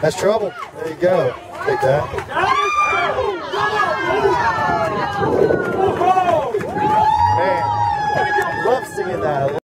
That's trouble. There you go. Take that. Man, love singing that.